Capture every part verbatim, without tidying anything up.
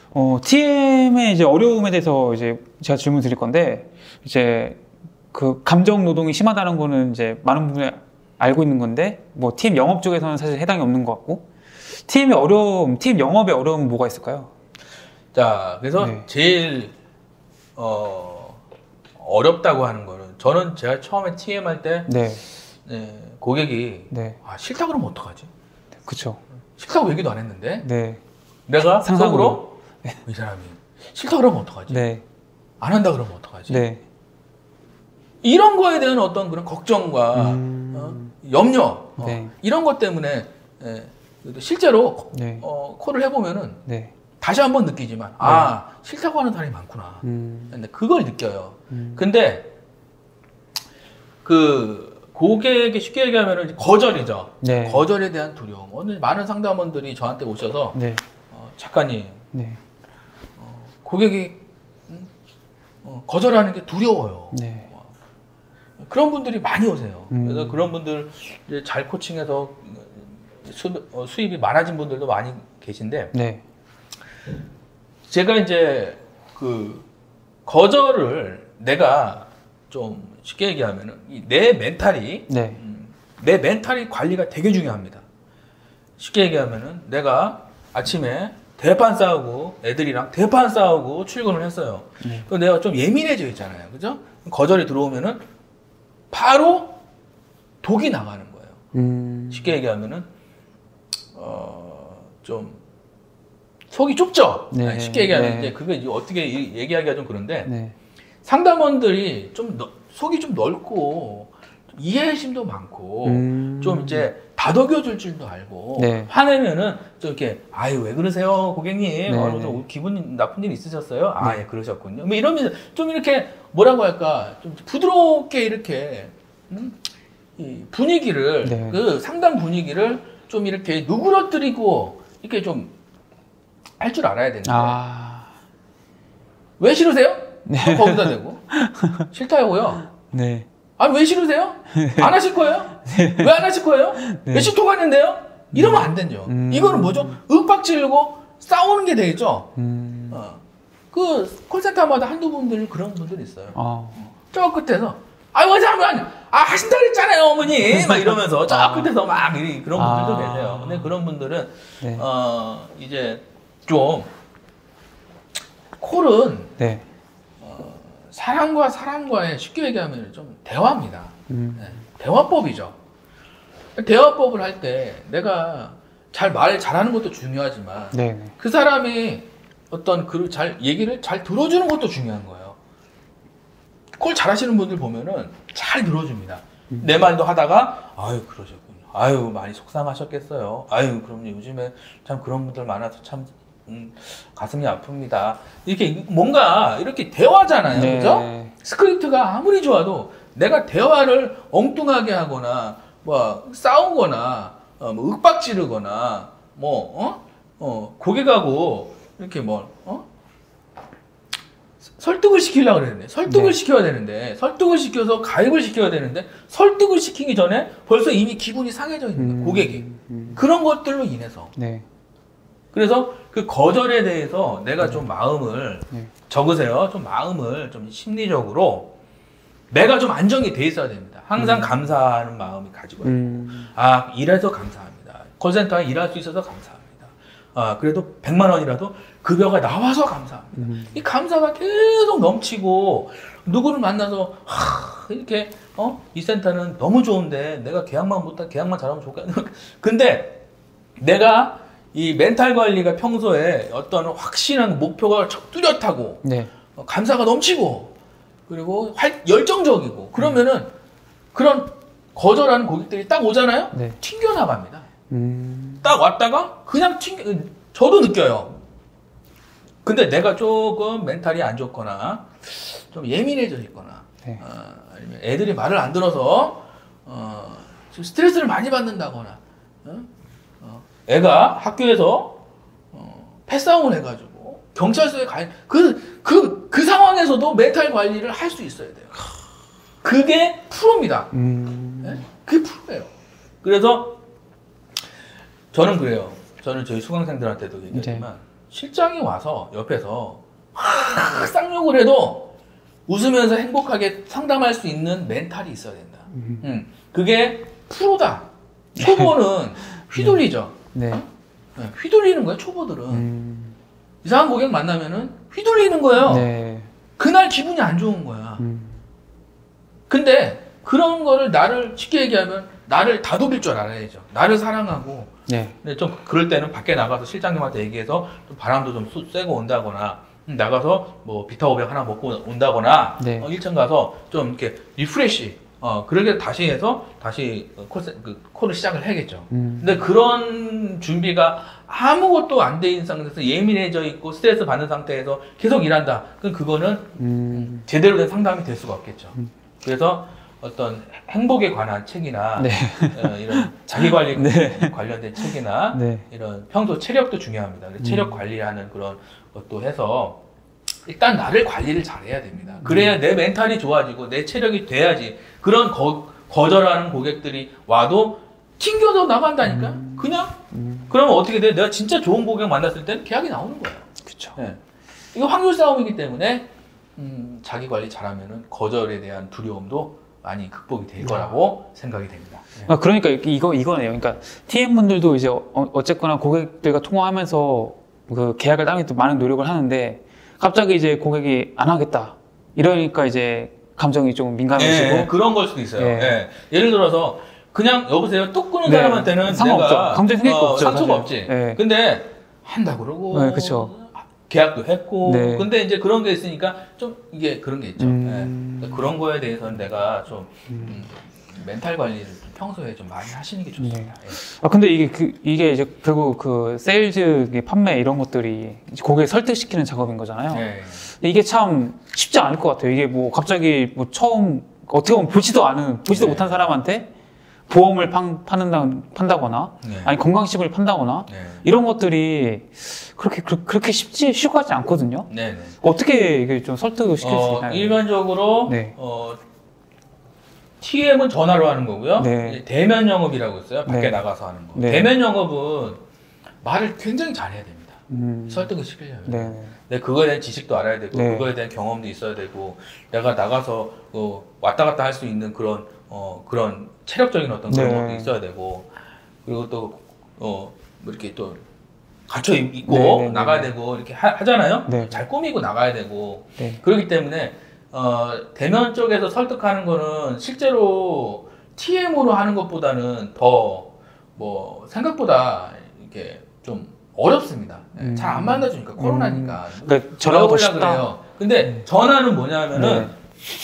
어, 티엠의 이제 어려움에 대해서 이제 제가 질문 드릴 건데, 이제 그 감정 노동이 심하다는 거는 이제 많은 분들이 알고 있는 건데, 뭐 티엠 영업 쪽에서는 사실 해당이 없는 것 같고, 티엠의 어려움, 티엠 영업의 어려움은 뭐가 있을까요? 자, 그래서 네. 제일 어, 어렵다고 하는 거는, 저는 제가 처음에 티엠 할 때 네. 네, 고객이 네. 아, 싫다 그러면 어떡하지? 그쵸. 싫다고 얘기도 안 했는데 네. 내가 상상으로. 속으로 이 사람이 싫다 그러면 어떡하지? 네. 안 한다 그러면 어떡하지? 네. 이런 거에 대한 어떤 그런 걱정과 음... 어, 염려 어, 네. 이런 것 때문에 예, 실제로 네. 어, 콜을 해보면은 네. 다시 한번 느끼지만 아 싫다고 하는 사람이 많구나. 음... 근데 그걸 느껴요. 음... 근데 그 고객이 쉽게 얘기하면 거절이죠. 네. 거절에 대한 두려움. 오늘 많은 상담원들이 저한테 오셔서 네. 어, 작가님 네. 어, 고객이 음, 어, 거절하는 게 두려워요. 네. 어, 그런 분들이 많이 오세요. 음. 그래서 그런 분들 이제 잘 코칭해서 수, 어, 수입이 많아진 분들도 많이 계신데 네. 제가 이제 그 거절을 내가 좀 쉽게 얘기하면은 내 멘탈이 네. 음, 내 멘탈이 관리가 되게 중요합니다. 쉽게 얘기하면은 내가 아침에 대판 싸우고 애들이랑 대판 싸우고 출근을 했어요. 네. 그럼 내가 좀 예민해져 있잖아요. 그죠? 거절이 들어오면은 바로 독이 나가는 거예요. 음... 쉽게 얘기하면은 어, 좀 속이 좁죠. 네. 아니, 쉽게 얘기하는데 네. 그게 이제 어떻게 이- 얘기하기가 좀 그런데 네. 상담원들이 좀 너, 속이 좀 넓고 좀 이해심도 많고 음... 좀 이제 다독여줄 줄도 알고 네. 화내면은 좀 이렇게 아유 왜 그러세요 고객님 네. 어, 좀 기분 나쁜 일 있으셨어요? 아 네. 예 그러셨군요. 뭐 이러면 좀 이렇게 뭐라고 할까 좀 부드럽게 이렇게 음? 이 분위기를 네. 그 상담 분위기를 좀 이렇게 누그러뜨리고 이렇게 좀 할 줄 알아야 되는데 아... 왜 싫으세요? 네. 또 거기다 대고 싫다고요. 네. 아니 왜 싫으세요? 안 하실 거예요? 왜 안 하실 거예요? 네. 몇 시 통화했는데요? 이러면 안 되죠. 음. 이거는 뭐죠? 윽박 지르고 싸우는 게 되겠죠. 음... 어. 그 콜센터마다 한두 분들 그런 분들 있어요. 아... 저 끝에서 아유 왜냐면 아 하신다 그랬잖아요 어머니 막 이러면서 저 아. 끝에서 막 이- 그런 분들도 아. 계세요. 근데 그런 분들은 네. 어 이제 좀 콜은 네. 사람과 사람과의 쉽게 얘기하면 좀 대화입니다. 음... 네, 대화법이죠. 대화법을 할 때 내가 잘 말 잘하는 것도 중요하지만 네. 네. 그 사람이 어떤 그 잘 얘기를 잘 들어주는 것도 중요한 거예요. 콜 잘하시는 분들 보면은 잘 들어줍니다. 음. 내 말도 하다가 아유 그러셨군요. 아유 많이 속상하셨겠어요. 아유 그럼요 요즘에 참 그런 분들 많아서 참 음, 가슴이 아픕니다. 이렇게 뭔가 이렇게 대화잖아요. 네. 그죠? 스크립트가 아무리 좋아도 내가 대화를 엉뚱하게 하거나 뭐 싸우거나 어, 뭐 윽박 지르거나 뭐 어? 어, 고객하고 이렇게 뭐 어? 설득을 시키려고 그러는데 설득을 네. 시켜야 되는데 설득을 시켜서 가입을 시켜야 되는데 설득을 시키기 전에 벌써 이미 기분이 상해져 있는 거예요. 음... 고객이. 음... 그런 것들로 인해서. 네. 그래서 그 거절에 대해서 내가 좀 마음을 네. 적으세요. 좀 마음을 좀 심리적으로 내가 좀 안정이 돼 있어야 됩니다. 항상 음. 감사하는 마음이 가지고 있고 음... 아 일해서 감사합니다. 콜센터에 일할 수 있어서 감사합니다. 아 그래도 백만 원이라도 급여가 나와서 감사합니다. 음... 이 감사가 계속 넘치고 누구를 만나서 하, 이렇게 어? 이 센터는 너무 좋은데 내가 계약만 못하 계약만 잘하면 좋겠네. 근데 내가 이 멘탈 관리가 평소에 어떤 확신한 목표가 뚜렷하고 네. 어, 감사가 넘치고 그리고 활, 열정적이고 그러면은 그런 거절하는 고객들이 딱 오잖아요. 네. 튕겨나갑니다. 음... 딱 왔다가 그냥 튕겨 저도 느껴요. 근데 내가 조금 멘탈이 안 좋거나 좀 예민해져 있거나 네. 어, 아니면 애들이 말을 안 들어서 어, 지금 스트레스를 많이 받는다거나 어? 어, 애가 학교에서 어, 패싸움을 해가지고 경찰서에 가 그, 그, 그 상황에서도 멘탈 관리를 할 수 있어야 돼요. 그게 프로입니다. 음... 네? 그게 프로예요. 그래서 저는 그래요. 저는 저희 수강생들한테도 얘기하지만 실장이 와서 옆에서 확 쌍욕을 해도 웃으면서 행복하게 상담할 수 있는 멘탈이 있어야 된다. 음. 음. 그게 프로다. 초보는 휘둘리죠. 네. 어? 네. 휘둘리는 거예요, 초보들은. 음. 이상한 고객 만나면은 휘둘리는 거예요. 네. 그날 기분이 안 좋은 거야. 음. 근데 그런 거를 나를 쉽게 얘기하면 나를 다독일 줄 알아야죠. 나를 사랑하고. 네. 근데 좀 그럴 때는 밖에 나가서 실장님한테 얘기해서 좀 바람도 좀 쏘- 쐬고 온다거나 나가서 뭐 비타 오백 하나 먹고 온다거나 네. 어, 일 층 가서 좀 이렇게 리프레시 어 그렇게 다시 해서 다시 콜, 그 콜을 시작을 해야겠죠. 음. 근데 그런 준비가 아무것도 안 돼 있는 상태에서 예민해져 있고 스트레스 받는 상태에서 계속 일한다. 그럼 그거는 음. 제대로 된 상담이 될 수가 없겠죠. 음. 그래서 어떤 행복에 관한 책이나 네. 어, 이런 자기 관리 네. 관련된 책이나 네. 이런 평소 체력도 중요합니다. 그래서 체력 관리하는 그런 것도 해서 일단 나를 관리를 잘해야 됩니다. 그래야 내 멘탈이 좋아지고 내 체력이 돼야지 그런 거, 거절하는 고객들이 와도 튕겨서 나간다니까. 음. 그냥 음. 그러면 어떻게 돼? 내가 진짜 좋은 고객 만났을 때는 계약이 나오는 거예요. 그쵸. 네. 이거 확률 싸움이기 때문에 음, 자기 관리 잘하면은 거절에 대한 두려움도 많이 극복이 될 거라고 생각이 됩니다. 네. 아, 그러니까 이거 이거네요. 그러니까 티엠 분들도 이제 어, 어쨌거나 고객들과 통화하면서 그 계약을 따기 위해 많은 노력을 하는데 갑자기 이제 고객이 안 하겠다 이러니까 이제 감정이 좀 민감해지고 네, 그런 걸 수도 있어요. 네. 네. 예를 들어서 그냥 여보세요 뚝 끊은 네, 사람한테는 상관없죠. 내가 감정이 생길 거 없죠, 상처가 사실. 없지. 네. 근데 한다 그러고 네, 그쵸. 계약도 했고 네. 근데 이제 그런 게 있으니까 좀 이게 그런 게 있죠. 음. 네. 그런 거에 대해서는 내가 좀 음, 멘탈 관리를 좀 평소에 좀 많이 하시는 게 좋습니다. 네. 아 근데 이게 그 이게 이제 결국 그 세일즈 판매 이런 것들이 이제 고객 설득시키는 작업인 거잖아요. 네. 근데 이게 참 쉽지 않을 것 같아요. 이게 뭐 갑자기 뭐 처음 어떻게 보면 보지도 않은 보지도 네. 못한 사람한테 보험을 판, 파는다, 판다거나 네. 아니 건강식을 판다거나 네. 이런 것들이 그렇게 그, 그렇게 쉽지 쉽고 하지 않거든요. 네. 네. 어떻게 이게 좀 설득을 시킬 수 어, 있나요? 일반적으로 네. 어, 티엠은 전화로 하는 거고요. 네. 이제 대면 영업이라고 있어요. 밖에 네. 나가서 하는 거. 네. 대면 영업은 말을 굉장히 잘해야 됩니다. 음, 설득을 시키려면. 네. 내 그거에 대한 지식도 알아야 되고 네. 그거에 대한 경험도 있어야 되고 내가 나가서 어, 왔다 갔다 할 수 있는 그런 어, 그런 체력적인 어떤 그런 네. 것도 있어야 되고 그리고 또 어, 뭐 이렇게 또 갖춰 입고 네, 네, 네, 나가야 네. 되고 이렇게 하, 하잖아요. 네. 잘 꾸미고 나가야 되고 네. 그렇기 때문에 어, 대면 쪽에서 설득하는 거는 실제로 티엠으로 하는 것보다는 더 뭐 생각보다 이렇게 좀 어렵습니다. 음. 잘 안 만나주니까 코로나니까. 그러니까 전화가 더 배워보려고 쉽다. 그래요. 근데 전화는 뭐냐면은 네.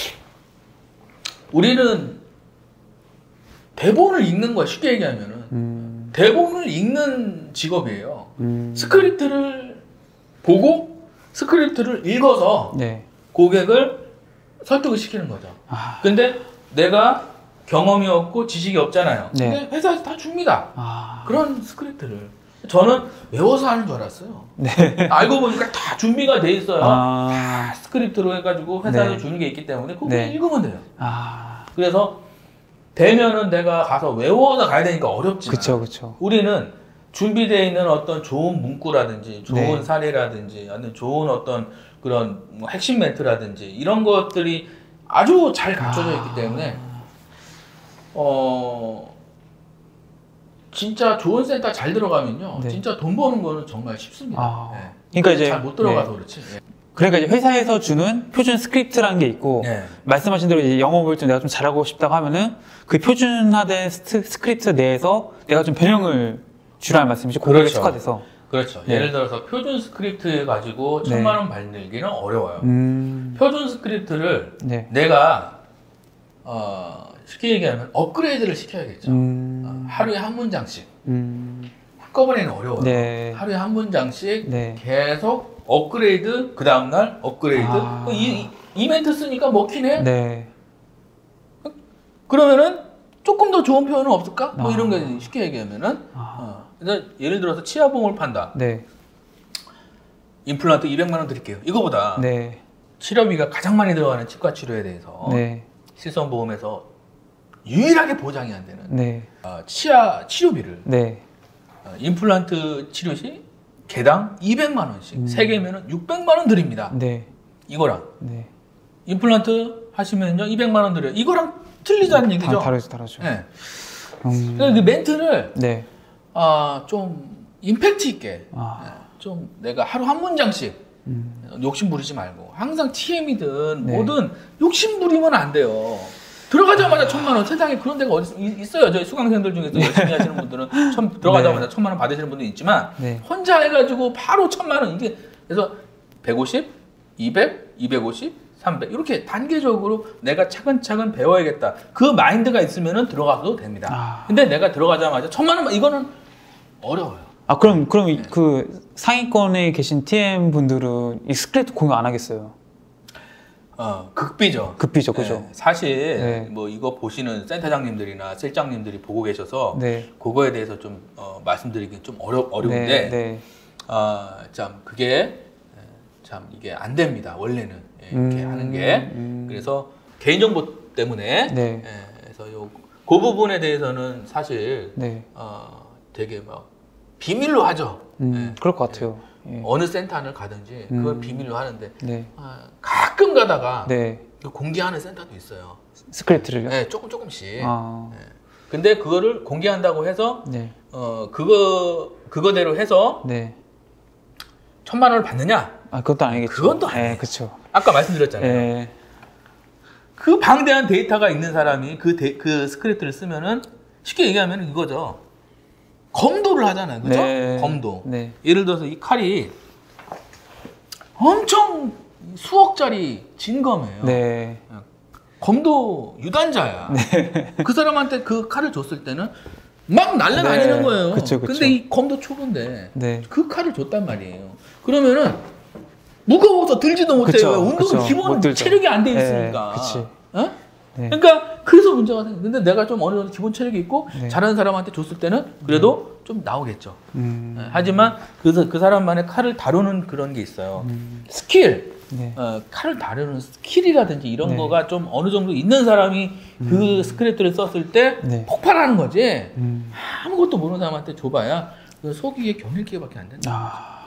우리는 대본을 읽는 거야. 쉽게 얘기하면은 음, 대본을 읽는 직업이에요. 음, 스크립트를 보고 스크립트를 읽어서 네. 고객을 설득을 시키는 거죠. 아, 근데 내가 경험이 없고 지식이 없잖아요. 네. 근데 회사에서 다 줍니다. 아, 그런 스크립트를. 저는 외워서 하는 줄 알았어요. 네. 알고 보니까 다 준비가 돼 있어요. 아, 다 스크립트로 해가지고 회사에서 네. 주는 게 있기 때문에 그거 네. 읽으면 돼요. 아, 그래서 대면은 내가 가서 외워서 가야 되니까 어렵지만 그쵸, 그쵸. 우리는 준비되어 있는 어떤 좋은 문구라든지 좋은 네. 사례라든지 아니면 좋은 어떤 그런 뭐 핵심 멘트라든지 이런 것들이 아주 잘 갖춰져 있기 때문에 어 진짜 좋은 센터 잘 들어가면요 네. 진짜 돈 버는 거는 정말 쉽습니다. 아, 네. 그러니까 이제 잘 못 들어가서 네. 그렇지. 네. 그러니까 이제 회사에서 주는 표준 스크립트라는 게 있고 네. 말씀하신 대로 이제 영업을 좀 내가 좀 잘하고 싶다고 하면은 그 표준화된 스트, 스크립트 내에서 내가 좀 변형을 주라는 말씀이죠. 고객에 그렇죠. 특화돼서. 그렇죠. 네. 예를 들어서 표준 스크립트 가지고 네. 천만 원 만들기는 어려워요. 음, 표준 스크립트를 네. 내가 어, 쉽게 얘기하면 업그레이드를 시켜야겠죠. 음, 어, 하루에 한 문장씩. 음, 한꺼번에는 어려워요. 네. 하루에 한 문장씩 네. 계속 업그레이드, 그 다음날 업그레이드. 아. 이, 이, 이 멘트 쓰니까 먹히네? 네. 그러면은 조금 더 좋은 표현은 없을까? 뭐 아. 이런 게 쉽게 얘기하면은. 아. 어, 그래서 예를 들어서 치아보험을 판다. 네. 임플란트 이백만 원 드릴게요. 이거보다 네. 치료비가 가장 많이 들어가는 치과 치료에 대해서 네. 실손보험에서 유일하게 보장이 안 되는 네. 어, 치아 치료비를 네. 어, 임플란트 치료 시 개당 이백만 원씩. 음. 세 개면은 육백만 원 드립니다. 네. 이거랑. 네. 임플란트 하시면요 이백만 원 드려요. 이거랑 틀리다는 얘기죠. 다, 다르죠, 다르죠. 네. 음. 그래서 그 멘트를 네. 아, 좀 임팩트 있게 아. 네, 좀 내가 하루 한 문장씩 음. 욕심 부리지 말고 항상 티엠이든 네. 뭐든 욕심 부리면 안 돼요. 들어가자마자 천만 원. 세상에 그런 데가 어디 있어요. 저희 수강생들 중에서 열심히 하시는 분들은 천, 들어가자마자 네. 천만 원 받으시는 분도 있지만 네. 혼자 해가지고 바로 천만 원. 이게 그래서 백오십, 이백, 이백오십, 삼백 이렇게 단계적으로 내가 차근차근 배워야겠다. 그 마인드가 있으면은 들어가도 됩니다. 아. 근데 내가 들어가자마자 천만 원 이거는 어려워요. 아 그럼 그럼 네. 그 상위권에 계신 티엠 분들은 이 스크립트 공유 안 하겠어요? 어, 극비죠. 극비죠, 그죠? 네, 사실 네. 뭐 이거 보시는 센터장님들이나 실장님들이 보고 계셔서 네. 그거에 대해서 좀 어, 말씀드리기 좀 어려 어려운데, 네. 네. 아, 참 그게 참 이게 안 됩니다. 원래는 예, 이렇게 음, 하는 게 음. 그래서 개인정보 때문에 네. 예, 그래서 요 그 부분에 대해서는 사실 네. 어, 되게 막 비밀로 하죠. 음, 예. 그럴 것 같아요. 예. 어느 센터를 가든지 그걸 음. 비밀로 하는데 네. 아, 가끔 가다가 네. 공개하는 센터도 있어요. 스크립트를요? 네, 조금 조금씩. 아. 네. 근데 그거를 공개한다고 해서 네. 어 그거 그거대로 해서 네. 천만 원을 받느냐? 아, 그것도 아니겠죠. 그건 또 아니에요. 네, 그렇죠. 아까 말씀드렸잖아요. 네. 그 방대한 데이터가 있는 사람이 그, 데, 그 스크립트를 쓰면은 쉽게 얘기하면 이거죠. 검도를 하잖아요. 그죠? 네. 검도. 네. 예를 들어서 이 칼이 엄청 수억짜리 진검이에요. 네. 검도 유단자야. 그 사람한테 그 칼을 줬을 때는 막 날라다니는 네. 거예요. 그쵸, 그쵸. 근데 이 검도 초보인데 네. 그 칼을 줬단 말이에요. 그러면은 무거워서 들지도 못해요. 그쵸, 운동 그쵸. 기본 못 들죠. 체력이 안 돼 네, 있으니까. 그치. 어? 네. 그러니까 그래서 문제가 생겨. 근데 내가 좀 어느 정도 기본 체력이 있고 네. 잘하는 사람한테 줬을 때는 그래도 음. 좀 나오겠죠. 음. 네, 하지만 그, 그 사람만의 칼을 다루는 그런 게 있어요. 음. 스킬. 네. 어, 칼을 다루는 스킬이라든지 이런 네. 거가 좀 어느 정도 있는 사람이 그 스크립트를 썼을 때 네. 폭발하는 거지. 음. 아무것도 모르는 사람한테 줘봐야 그 속이에 경일기회밖에 안 된다. 아.